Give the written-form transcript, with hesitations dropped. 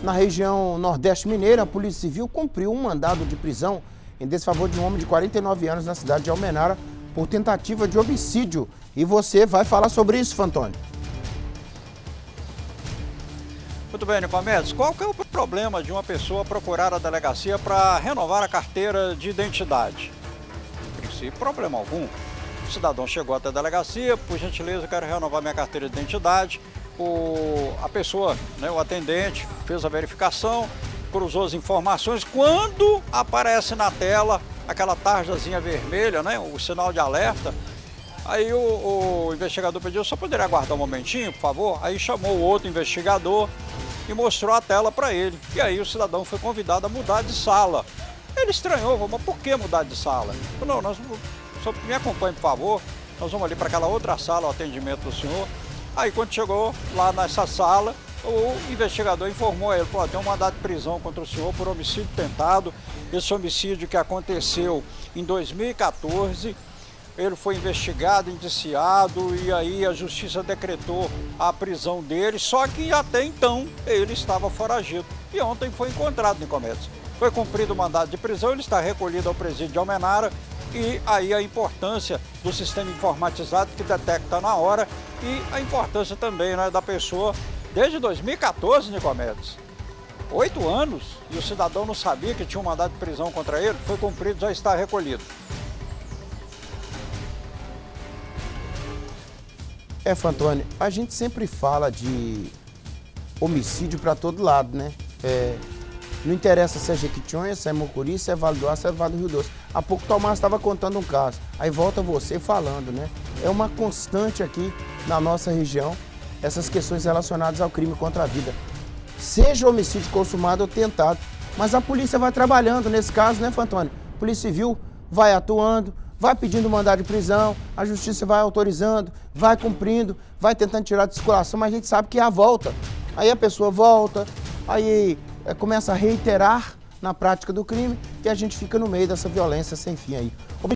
Na região Nordeste Mineira, a Polícia Civil cumpriu um mandado de prisão em desfavor de um homem de 49 anos na cidade de Almenara por tentativa de homicídio. E você vai falar sobre isso, Fantoni. Muito bem, Nicomedes. Qual que é o problema de uma pessoa procurar a delegacia para renovar a carteira de identidade? Em princípio, problema algum. O cidadão chegou até a delegacia, por gentileza, eu quero renovar minha carteira de identidade. A pessoa, o atendente, fez a verificação, cruzou as informações. Quando aparece na tela aquela tarjazinha vermelha, o sinal de alerta, aí o investigador pediu, só poderia aguardar um momentinho, por favor? Aí chamou o outro investigador e mostrou a tela para ele. E aí o cidadão foi convidado a mudar de sala. Ele estranhou, mas por que mudar de sala? Falou, não, só me acompanhe, por favor, nós vamos ali para aquela outra sala, o atendimento do senhor. Aí quando chegou lá nessa sala, o investigador informou a ele, falou, tem um mandado de prisão contra o senhor por homicídio tentado. Esse homicídio que aconteceu em 2014, ele foi investigado, indiciado, e aí a justiça decretou a prisão dele, só que até então ele estava foragido. E ontem foi encontrado, Nicomedes. Foi cumprido o mandado de prisão, ele está recolhido ao presídio de Almenara, e aí a importância do sistema informatizado que detecta na hora e a importância também da pessoa desde 2014, Nicomedes. 8 anos e o cidadão não sabia que tinha um mandado de prisão contra ele, foi cumprido, já está recolhido. Fantoni, a gente sempre fala de homicídio para todo lado, né? Não interessa se é Jequitinhonha, se é Mucuri, se é Vale do Aço, se é Vale do Rio Doce. Há pouco o Tomás estava contando um caso, aí volta você falando, né? É uma constante aqui na nossa região, essas questões relacionadas ao crime contra a vida. Seja homicídio consumado ou tentado, mas a polícia vai trabalhando nesse caso, né, Fantoni? A Polícia Civil vai atuando, vai pedindo mandado de prisão, a justiça vai autorizando, vai cumprindo, vai tentando tirar de circulação, mas a gente sabe que é a volta. Aí a pessoa volta, aí começa a reiterar na prática do crime e a gente fica no meio dessa violência sem fim aí.